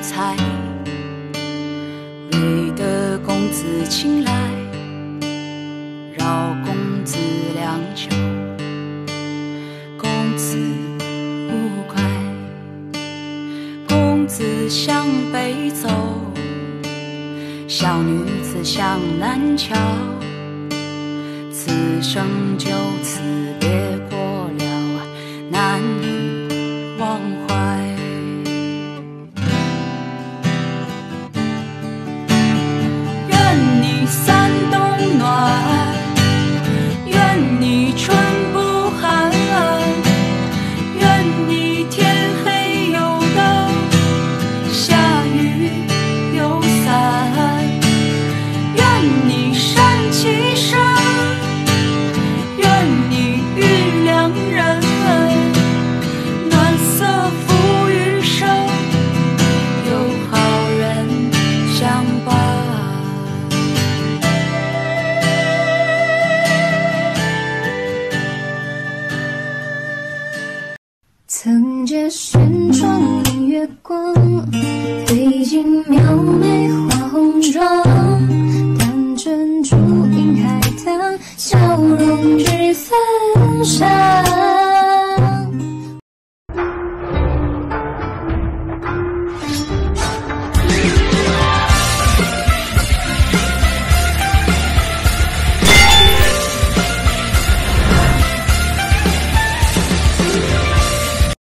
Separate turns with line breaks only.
财，为得公子青睐，绕公子两脚，公子无快，公子向北走，小女子向南瞧，此生就此别过了，难以忘怀。愿你三冬暖，愿你春不寒，愿你天黑有灯，下雨有伞，愿你山其身，愿你遇良人，暖色浮余生，有好人相伴。
曾借轩窗明月光，对镜描眉画红妆。单珍珠映海棠，笑容只分上。